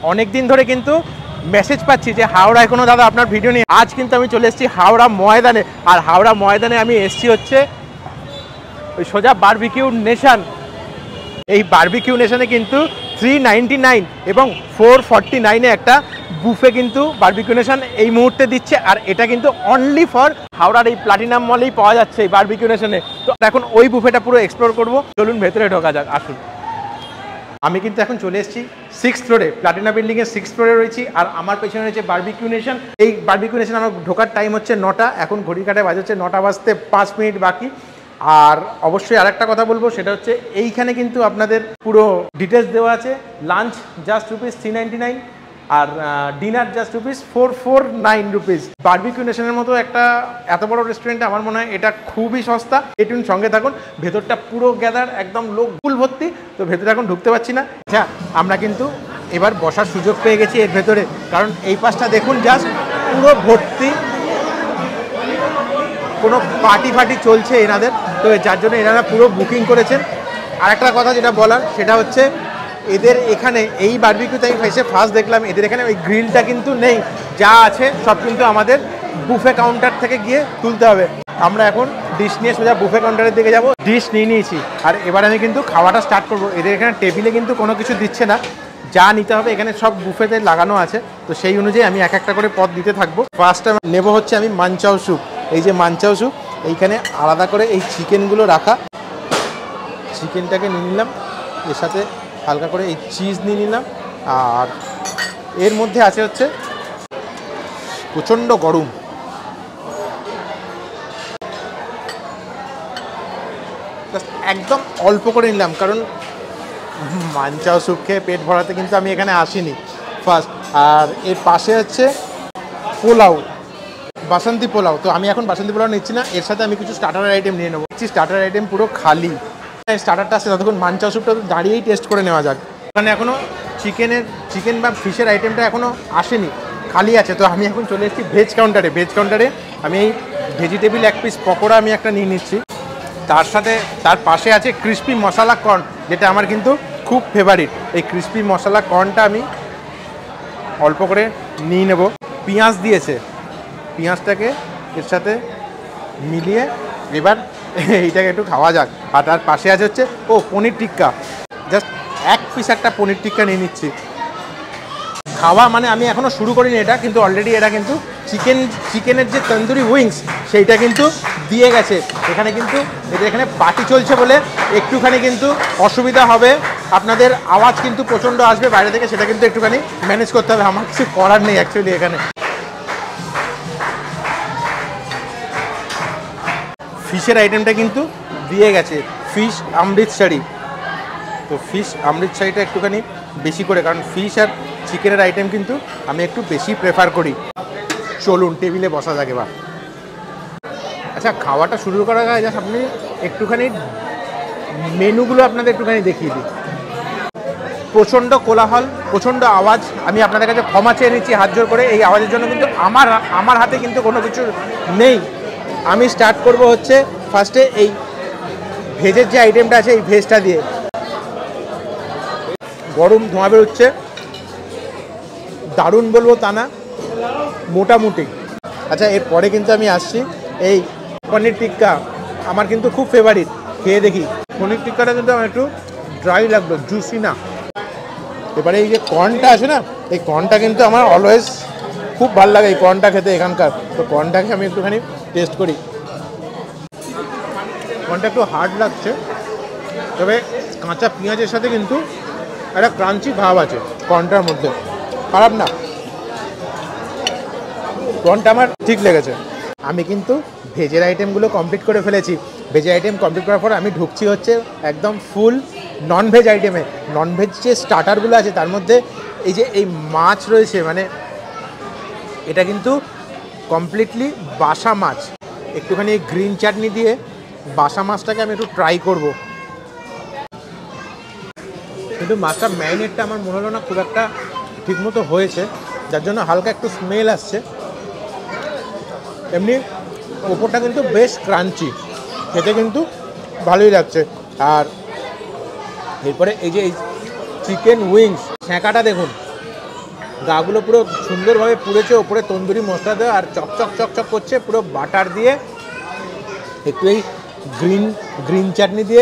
অনেক দিন ধরে কিন্তু মেসেজ পাচ্ছি যে হাওড়ায় কোনো দাদা আপনার ভিডিও নিয়ে। আজ কিন্তু আমি চলে এসেছি হাওড়া ময়দানে, আর হাওড়া ময়দানে আমি এসেছি হচ্ছে ওই সোজা বারবিকিউ নেশন। এই বারবিকিউ নেশনে কিন্তু 399 এবং 449-এ একটা বুফে কিন্তু বারবিকিউ নেশন এই মুহূর্তে দিচ্ছে, আর এটা কিন্তু অনলি ফর হাওড়ার এই প্লাটিনাম মলেই পাওয়া যাচ্ছে এই বারবিকিউ নেশনে। তো এখন ওই বুফেটা পুরো এক্সপ্লোর করব, চলুন ভেতরে ঢোকা যাক, আসুন। আমি কিন্তু এখন চলে এসেছি 6th ফ্লোরে, প্লাটিনা বিল্ডিংয়ের 6th ফ্লোরে রয়েছি, আর আমার পেছনে রয়েছে বারবিকিউ নেশন। এই বারবিকিউ নেশন আমার ঢোকার টাইম হচ্ছে 9টা, এখন ঘড়ি কাটায় বাজে হচ্ছে 9টা বাজতে 5 মিনিট বাকি। আর অবশ্যই আরেকটা কথা বলবো, সেটা হচ্ছে এইখানে কিন্তু আপনাদের পুরো ডিটেলস দেওয়া আছে। লাঞ্চ জাস্ট ₹399 আর ডিনার জাস্ট ₹449। বারবিকিউ নেশনের মতো একটা এত বড় রেস্টুরেন্টে আমার মনে হয় এটা খুবই সস্তা। এটুন সঙ্গে থাকুন, ভেতরটা পুরো গ্যাদার, একদম লোক ফুল ভর্তি। তো ভেতরে এখন ঢুকতে পারছি না। আচ্ছা, আমরা কিন্তু এবার বসার সুযোগ পেয়ে গেছি এর ভেতরে, কারণ এই পাশটা দেখুন জাস্ট পুরো ভর্তি, কোনো পার্টি ফার্টি চলছে এনাদের, তো যার জন্য এনারা পুরো বুকিং করেছেন। আর একটা কথা যেটা বলার, সেটা হচ্ছে এদের এখানে এই বারবিকিউতে আমি এসে ফার্স্ট দেখলাম এদের এখানে ওই গ্রিলটা কিন্তু নেই, যা আছে সব কিন্তু আমাদের বুফে কাউন্টার থেকে গিয়ে তুলতে হবে। আমরা এখন ডিশ নিয়ে সোজা বুফে কাউন্টারের দিকে যাব। ডিশ নিয়ে নিয়েছি, আর এবার আমি কিন্তু খাওয়াটা স্টার্ট করব। এদের এখানে টেবিলে কিন্তু কোনো কিছু দিচ্ছে না, যা নিতে হবে এখানে সব বুফেতে লাগানো আছে। তো সেই অনুযায়ী আমি এক একটা করে পদ দিতে থাকবো। ফার্স্টে নেব হচ্ছে আমি মানচাও স্যুপ। এই যে মানচাও স্যুপ, এইখানে আলাদা করে এই চিকেনগুলো রাখা, চিকেনটাকে নিয়ে নিলাম, এর সাথে হালকা করে এই চিজ নিয়ে নিলাম, আর এর মধ্যে আছে হচ্ছে প্রচণ্ড গরম একদম অল্প করে নিলাম, কারণ মানচাও স্যুপ খেয়ে পেট ভরাতে কিন্তু আমি এখানে আসিনি ফার্স্ট। আর এর পাশে হচ্ছে পোলাও, বাসন্তী পোলাও। তো আমি এখন বাসন্তী পোলাও নিচ্ছি না, এর সাথে আমি কিছু স্টার্টার আইটেম নিয়ে নেবো। স্টার্টার আইটেম পুরো খালি, স্টার্টারটা আসছে ততক্ষণ মানচাও স্যুপটা দাঁড়িয়েই টেস্ট করে নেওয়া যাক। ওখানে এখনও চিকেন বা ফিশের আইটেমটা এখনও আসেনি, খালি আছে। তো আমি এখন চলে এসেছি ভেজ কাউন্টারে। ভেজ কাউন্টারে আমি এই ভেজিটেবিল এক পিস পকোড়া আমি একটা নিয়ে নিচ্ছি, তার সাথে তার পাশে আছে ক্রিস্পি মশলা কর্ন, যেটা আমার কিন্তু খুব ফেভারিট। এই ক্রিস্পি মশলা কর্নটা আমি অল্প করে নিয়ে নেব। পেঁয়াজ দিয়েছে, পেঁয়াজটাকে এর সাথে মিলিয়ে এবার এইটাকে একটু খাওয়া যাক। আর তার পাশে আছে হচ্ছে পনির টিক্কা, জাস্ট এক পিস একটা পনির টিক্কা নিয়ে নিচ্ছি। খাওয়া মানে আমি এখনও শুরু করিনি এটা, কিন্তু অলরেডি এটা কিন্তু চিকেনের যে তন্দুরি উইংস সেইটা কিন্তু দিয়ে গেছে এখানে। কিন্তু এখানে পার্টি চলছে বলে একটুখানি কিন্তু অসুবিধা হবে, আপনাদের আওয়াজ কিন্তু প্রচণ্ড আসবে বাইরে থেকে, সেটা কিন্তু একটুখানি ম্যানেজ করতে হবে, আমার কিছু করার নেই অ্যাকচুয়ালি। এখানে ফিশের আইটেমটা কিন্তু দিয়ে গেছে, ফিশ অমৃতসরি। তো ফিশ অমৃতসরিটা একটুখানি বেশি করে, কারণ ফিশ আর চিকেনের আইটেম কিন্তু আমি একটু বেশি প্রেফার করি। চলুন টেবিলে বসা যাক এবার। আচ্ছা, খাওয়াটা শুরু করার আগে জাস্ট আপনি একটুখানি মেনুগুলো আপনাদের একটুখানি দেখিয়ে দিই। প্রচণ্ড কোলাহল, প্রচণ্ড আওয়াজ, আমি আপনাদের কাছে ক্ষমা চেয়ে নিচ্ছি হাত জোর করে এই আওয়াজের জন্য। কিন্তু আমার হাতে কিন্তু কোনো কিছু নেই। আমি স্টার্ট করব হচ্ছে ফার্স্টে এই ভেজের যে আইটেমটা আছে এই ভেজটা দিয়ে। গরম ধোঁয়া বেরোচ্ছে, দারুণ বলবো তা না, মোটামুটি। আচ্ছা, এরপরে কিন্তু আমি আসছি এই পনির টিক্কা, আমার কিন্তু খুব ফেভারিট। খেয়ে দেখি। পনির টিক্কাটা কিন্তু আমার একটু ড্রাই লাগলো, জুসি না। এবারে এই যে কর্নটা আছে না, এই কর্নটা কিন্তু আমার অলওয়েজ খুব ভালো লাগে এই কর্নটা খেতে এখানকার। তো কর্নটাকে আমি একটুখানি টেস্ট করি। কর্নটা একটু হার্ড লাগছে, তবে কাঁচা পেঁয়াজের সাথে কিন্তু একটা ক্রাঞ্চি ভাব আছে কর্নটার মধ্যে, খারাপ না। কর্নটা আমার ঠিক লেগেছে। আমি কিন্তু ভেজের আইটেমগুলো কমপ্লিট করে ফেলেছি। ভেজের আইটেম কমপ্লিট করার পর আমি ঢুকছি হচ্ছে একদম ফুল ননভেজ আইটেমে। ননভেজ যে স্টার্টারগুলো আছে তার মধ্যে এই যে এই মাছ রয়েছে, মানে এটা কিন্তু কমপ্লিটলি বাসা মাছ। একটুখানি গ্রিন চাটনি দিয়ে বাসা মাছটাকে আমি একটু ট্রাই করব। কিন্তু মাছটা ম্যারিনেটটা আমার মনে হলো না খুব একটা ঠিকমতো হয়েছে, যার জন্য হালকা একটু স্মেল আসছে। এমনি ওপরটা কিন্তু বেশ ক্রাঞ্চি, খেতে কিন্তু ভালোই লাগছে। আর এরপরে এই যে এই চিকেন উইংস, ছ্যাঁকাটা দেখুন, গাগুলো পুরো সুন্দরভাবে পুড়েছে, ওপরে তন্দুরি মশলা দেওয়া আর চকচক চকচক করছে, পুরো বাটার দিয়ে একটু এই গ্রিন চাটনি দিয়ে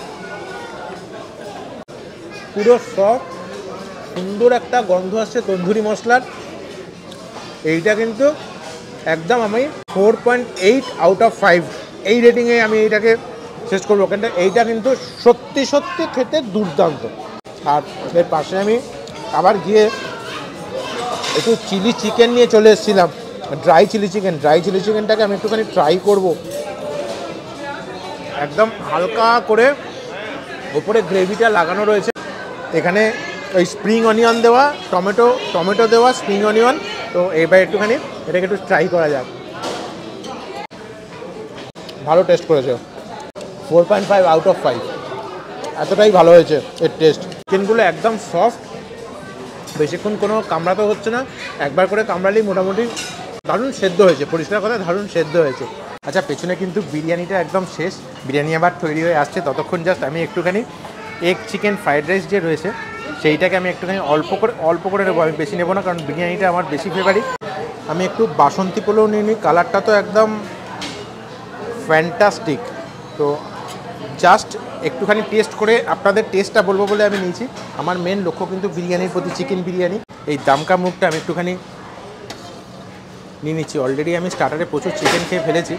পুরো সফট সুন্দর একটা গন্ধ আসছে তন্দুরি মশলার। এইটা কিন্তু একদম আমি 4.8 আউট অফ 5 এই রেটিংয়ে আমি এইটাকে শেষ করবো। কেন এইটা কিন্তু সত্যি সত্যি খেতে দুর্দান্ত। আর এর পাশে আমি আবার গিয়ে একটু চিলি চিকেন নিয়ে চলে এসেছিলাম, ড্রাই চিলি চিকেনটাকে আমি একটুখানি ট্রাই করব। একদম হালকা করে ওপরে গ্রেভিটা লাগানো রয়েছে, এখানে ওই স্প্রিং অনিয়ন দেওয়া, টমেটো দেওয়া স্প্রিং অনিয়ন। তো এবার একটুখানি এটাকে একটু ট্রাই করা যাক। ভালো টেস্ট করেছে, 4.5 আউট অফ 5, এতটাই ভালো হয়েছে এর টেস্ট। চিকেনগুলো একদম সফট, বেশিক্ষণ কোনো কামড়াতে হচ্ছে না, একবার করে কামড়ালেই মোটামুটি দারুণ সেদ্ধ হয়েছে, পরিষ্কার কথা দারুণ সেদ্ধ হয়েছে। আচ্ছা, পেছনে কিন্তু বিরিয়ানিটা একদম শেষ, বিরিয়ানি আবার তৈরি হয়ে আসছে। ততক্ষণ জাস্ট আমি একটুখানি এগ চিকেন ফ্রাইড রাইস যে রয়েছে সেইটাকে আমি একটুখানি অল্প করে নেবো, আমি বেশি নেবো না, কারণ বিরিয়ানিটা আমার বেশি ফেভারিট। আমি একটু বাসন্তী পোলাও নিয়ে নিই, কালারটা তো একদম ফ্যান্টাস্টিক। তো জাস্ট একটুখানি টেস্ট করে আপনাদের টেস্টটা বলবো বলে আমি নিয়েছি। আমার মেন লক্ষ্য কিন্তু বিরিয়ানির প্রতি, চিকেন বিরিয়ানি। এই দামকা মুগটা আমি একটুখানি নিয়ে নিচ্ছি। অলরেডি আমি স্টার্টারে প্রচুর চিকেন খেয়ে ফেলেছি।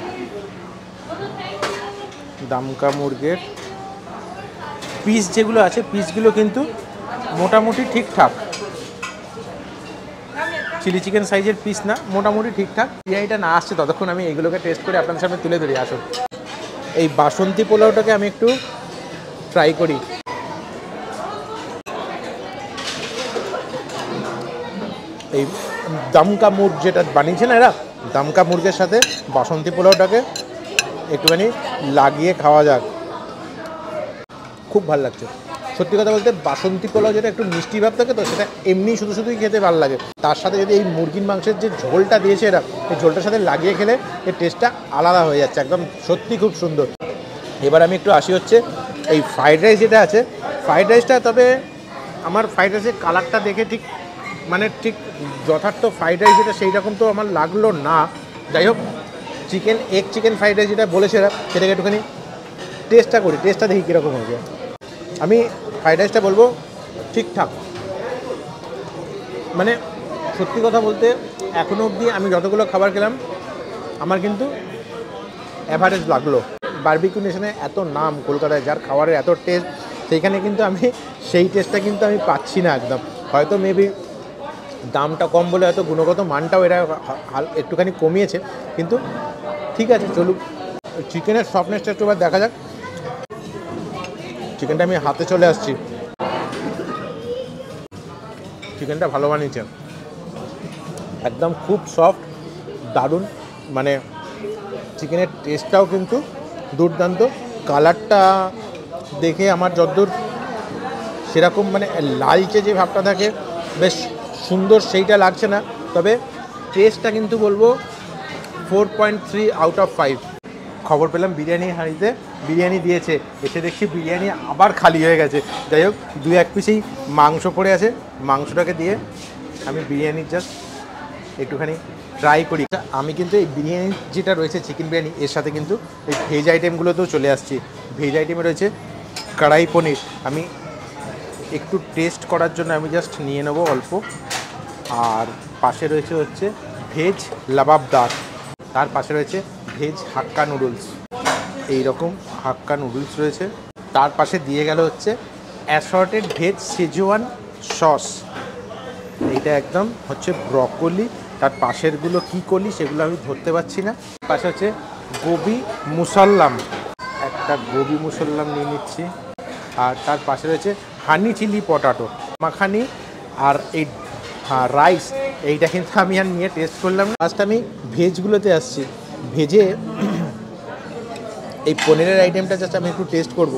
দামকা মুরগের পিস যেগুলো আছে, পিসগুলো কিন্তু মোটামুটি ঠিকঠাক, চিলি চিকেন সাইজের পিস না, মোটামুটি ঠিকঠাক। বিরিয়ানিটা না আসছে ততক্ষণ আমি এগুলোকে টেস্ট করে আপনাদের সামনে তুলে ধরি। আসুন, এই বাসন্তী পোলাওটাকে আমি একটু ট্রাই করি। এই দামকা মুরগ যেটা বানিয়েছে না এরা, দামকা মুরগের সাথে বাসন্তী পোলাওটাকে একটুখানি লাগিয়ে খাওয়া যাক, খুব ভালো লাগছে। সত্যি কথা বলতে বাসন্তী পোলাও যেটা একটু মিষ্টি ভাব থাকে, তো সেটা এমনি শুধুই খেতে ভালো লাগে। তার সাথে যদি এই মুরগির মাংসের যে ঝোলটা দিয়েছে এরা, এই ঝোলটার সাথে লাগিয়ে খেলে এর টেস্টটা আলাদা হয়ে যাচ্ছে, একদম সত্যি খুব সুন্দর। এবার আমি একটু আসি হচ্ছে এই ফ্রাইড রাইস যেটা আছে, ফ্রাইড রাইসটা, তবে আমার ফ্রাইড রাইসের কালারটা দেখে ঠিক ঠিক যথার্থ ফ্রাইড রাইস যেটা সেই রকম তো আমার লাগলো না। যাই হোক, এগ চিকেন ফ্রাইড রাইস যেটা বলেছে এরা, সেটাকে একটুখানি টেস্টটা দেখি কীরকম হয়েছে। আমি ফ্রাইড রাইসটা বলবো ঠিকঠাক, সত্যি কথা বলতে এখনও অবধি আমি যতগুলো খাবার খেলাম আমার কিন্তু অ্যাভারেজ লাগলো। বারবিকিউ নেশনে এত নাম কলকাতায়, যার খাবারের এত টেস্ট, সেইখানে কিন্তু আমি সেই টেস্টটা কিন্তু আমি পাচ্ছি না একদম। হয়তো মেবি দামটা কম বলে হয়তো গুণগত মানটাও এরা একটুখানি কমিয়েছে, কিন্তু ঠিক আছে চলুক। চিকেনের সফটনেসটা একটু এবার দেখা যাক। চিকেনটা আমি হাতে চলে আসছি, চিকেনটা ভালো বানিয়েছে, একদম খুব সফট, দারুণ। চিকেনের টেস্টটাও কিন্তু দুর্দান্ত। কালারটা দেখে আমার যতদূর সেরকম লালচে যে ভাবটা থাকে বেশ সুন্দর সেইটা লাগছে না, তবে টেস্টটা কিন্তু বলবো 4.3 আউট অফ 5। খবর পেলাম বিরিয়ানির হাঁড়িতে বিরিয়ানি দিয়েছে, এসে দেখছি বিরিয়ানি আবার খালি হয়ে গেছে। যাই হোক, 2-1 পিসেই মাংস পড়ে আছে, মাংসটাকে দিয়ে আমি বিরিয়ানির জাস্ট একটুখানি ট্রাই করি। আমি কিন্তু এই বিরিয়ানি যেটা রয়েছে চিকেন বিরিয়ানি, এর সাথে কিন্তু এই ভেজ আইটেমগুলোতেও চলে আসছি। ভেজ আইটেমে রয়েছে কড়াই পনির, আমি একটু টেস্ট করার জন্য আমি জাস্ট নিয়ে নেব অল্প। আর পাশে রয়েছে হচ্ছে ভেজ লাবাবদার, তার পাশে রয়েছে ভেজ হাক্কা নুডলস, এইরকম হাক্কা নুডলস রয়েছে। তার পাশে দিয়ে গেল হচ্ছে অ্যাসর্টেড ভেজ শেজওয়ান সস, এইটা একদম হচ্ছে ব্রকলি। তার পাশেরগুলো কী কলি সেগুলো আমি ধরতে পারছি না। পাশে হচ্ছে গোবি মুসাল্লাম, একটা গোবি মুসাল্লাম নিয়ে নিচ্ছি। আর তার পাশে রয়েছে হানি চিলি পটাটো মাখানি, আর এই রাইস, এইটা কিন্তু আমি আর নিয়ে টেস্ট করলাম না। ফার্স্ট আমি ভেজগুলোতে আসছি। ভেজে এই পনিরের আইটেমটা জাস্ট আমি একটু টেস্ট করব।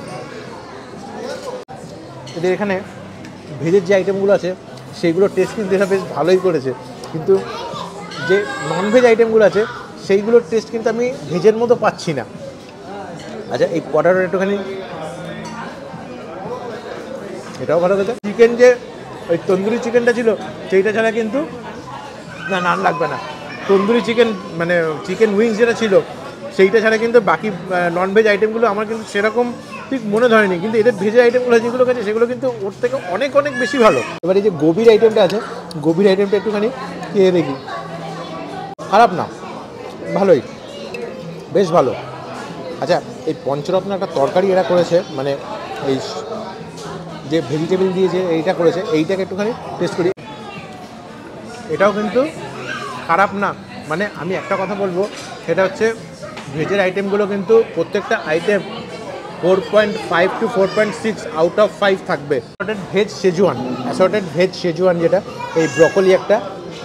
এদের এখানে ভেজের যে আইটেমগুলো আছে সেইগুলো টেস্ট কিন্তু এরা বেশ ভালোই করেছে, কিন্তু যে ননভেজ আইটেমগুলো আছে সেইগুলোর টেস্ট কিন্তু আমি ভেজের মতো পাচ্ছি না। আচ্ছা, এই পটাটোর একটুখানি এটাও ভালো কথা। চিকেন যে ওই তন্দুরি চিকেনটা ছিল সেইটা ছাড়া কিন্তু না নান লাগবে না। তন্দুরি চিকেন মানে চিকেন উইংস যেটা ছিল সেইটা ছাড়া কিন্তু বাকি ননভেজ আইটেমগুলো আমার কিন্তু সেরকম ঠিক মনে ধরেনি, কিন্তু এদের ভেজের আইটেমগুলো যেগুলো আছে সেগুলো কিন্তু ওর থেকে অনেক অনেক বেশি ভালো। এবার এই যে গোবির আইটেমটা আছে, গোবির আইটেমটা একটুখানি খেয়ে দেখি। খারাপ না, ভালোই, বেশ ভালো। আচ্ছা, এই পঞ্চরত্ন একটা তরকারি এরা করেছে, মানে এই যে ভেজিটেবল দিয়ে যে এইটা করেছে, এইটাকে একটুখানি টেস্ট করি। এটাও কিন্তু খারাপ না। মানে আমি একটা কথা বলবো, সেটা হচ্ছে ভেজের আইটেমগুলো কিন্তু প্রত্যেকটা আইটেম 4.5 to 4.6 আউট অফ 5 থাকবে। Assorted veg Schezwan, assorted veg Schezwan যেটা এই ব্রকলি একটা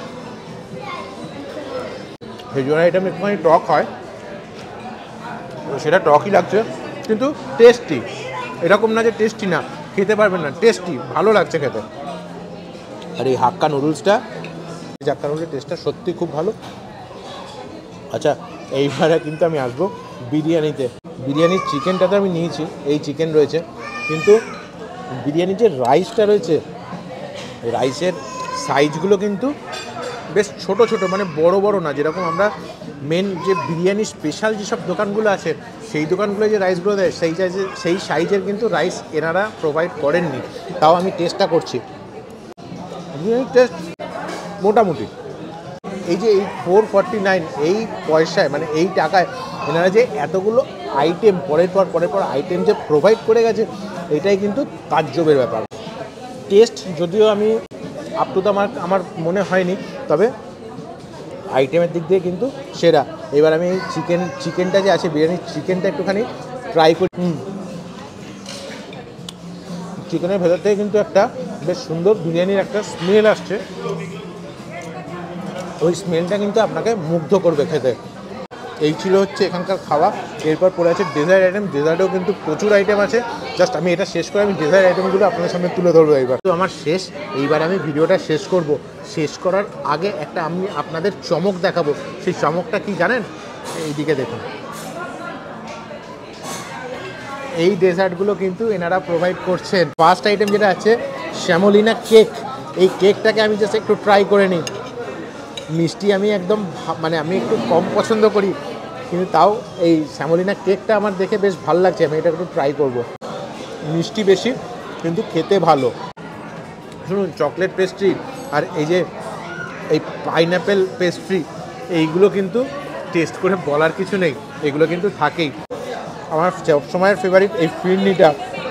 শেজওয়ান আইটেম একটুখানি টক হয়, সেটা টকই লাগছে কিন্তু টেস্টি। এরকম না যে টেস্টি না, খেতে পারবেন না, টেস্টি, ভালো লাগছে খেতে। আর এই হাক্কা নুডলসটা, এই হাক্কা নুডলসের টেস্টটা সত্যি খুব ভালো। আচ্ছা, এইবারে কিন্তু আমি আসবো বিরিয়ানিতে। বিরিয়ানির চিকেনটা তো আমি নিয়েছি, এই চিকেন রয়েছে, কিন্তু বিরিয়ানির যে রাইসটা রয়েছে, রাইসের সাইজগুলো কিন্তু বেশ ছোট ছোট, মানে বড় বড় না। যেরকম আমরা মেন যে বিরিয়ানি স্পেশাল যেসব দোকানগুলো আছে সেই দোকানগুলো যে রাইসগুলো দেয় সেই সাইজের কিন্তু রাইস এনারা প্রোভাইড করেননি। তাও আমি টেস্টটা করছি, বিরিয়ানির টেস্ট মোটামুটি। এই যে এই 449 এই পয়সায়, মানে এই টাকায় এনারা যে এতগুলো আইটেম পরের পর আইটেম যে প্রোভাইড করে গেছে, এটাই কিন্তু তাজ্জবের ব্যাপার। টেস্ট যদিও আমি আপ টু দ্য মার্ক আমার মনে হয়নি, তবে আইটেমের দিক দিয়ে কিন্তু সেরা। এবার আমি এই চিকেনটা যে আছে, বিরিয়ানির চিকেনটা একটুখানি ট্রাই করি। চিকেনের ভেতর থেকে কিন্তু একটা বেশ সুন্দর বিরিয়ানির একটা স্মেল আসছে, ওই স্মেলটা কিন্তু আপনাকে মুগ্ধ করবে খেতে। এই ছিল হচ্ছে এখানকার খাওয়া। এরপর পড়ে আছে ডেজার্ট আইটেম। ডেজার্টেও কিন্তু প্রচুর আইটেম আছে। জাস্ট আমি এটা শেষ করে আমি ডেজার্ট আইটেমগুলো আপনাদের সামনে তুলে ধরবো। এইবার তো আমার শেষ, এইবার আমি ভিডিওটা শেষ করব। শেষ করার আগে একটা আমি আপনাদের চমক দেখাবো। সেই চমকটা কি জানেন? এইদিকে দেখুন, এই ডেজার্টগুলো কিন্তু এনারা প্রোভাইড করছেন। ফার্স্ট আইটেম যেটা আছে শ্যামলিনা কেক, এই কেকটাকে আমি জাস্ট একটু ট্রাই করে নিই। মিষ্টি আমি একদম মানে আমি একটু কম পছন্দ করি, কিন্তু তাও এই শ্যামলিনা কেকটা আমার দেখে বেশ ভালো লাগছে, আমি এটা একটু ট্রাই করব। মিষ্টি বেশি কিন্তু খেতে ভালো। শুনুন, চকলেট পেস্ট্রি আর এই যে এই পাইনঅ্যাপেল পেস্ট্রি, এইগুলো কিন্তু টেস্ট করে বলার কিছু নেই, এগুলো কিন্তু থাকেই। আমার সবসময়ের ফেভারিট এই ফিরনিটা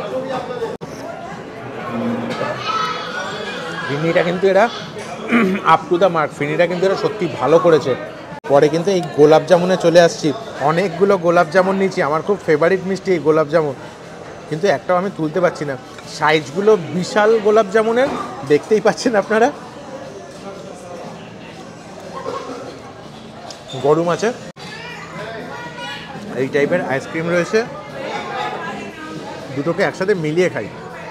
কিন্তু এরা আপ টু দ্য মার্ক। ফিরনিটা কিন্তু এরা সত্যি ভালো করেছে। পরে কিন্তু এই গোলাপ জামুনে চলে আসছি। অনেকগুলো গোলাপ জামুন নিয়েছি, আমার খুব ফেভারিট মিষ্টি এই গোলাপ জামুন, কিন্তু একটাও আমি তুলতে পারছি না। সাইজগুলো বিশাল গোলাপ জামুনের, দেখতেই পাচ্ছেন আপনারা। গরম আছে, এই টাইপের আইসক্রিম রয়েছে, দুটোকে একসাথে মিলিয়ে খাই।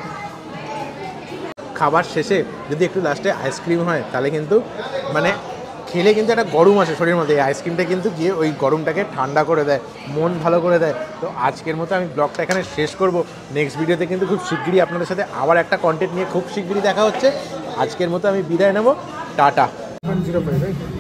খাবার শেষে যদি একটু লাস্টে আইসক্রিম হয় তাহলে কিন্তু মানে খেলে কিন্তু একটা গরম আসে শরীরের মধ্যে। এই আইসক্রিমটা কিন্তু গিয়ে ওই গরমটাকে ঠান্ডা করে দেয়, মন ভালো করে দেয়। তো আজকের মতো আমি ব্লগটা এখানে শেষ করব। নেক্সট ভিডিওতে কিন্তু খুব শিগগিরই আপনাদের সাথে আবার একটা কন্টেন্ট নিয়ে খুব শিগগিরই দেখা হচ্ছে। আজকের মতো আমি বিদায় নেব, টাটা।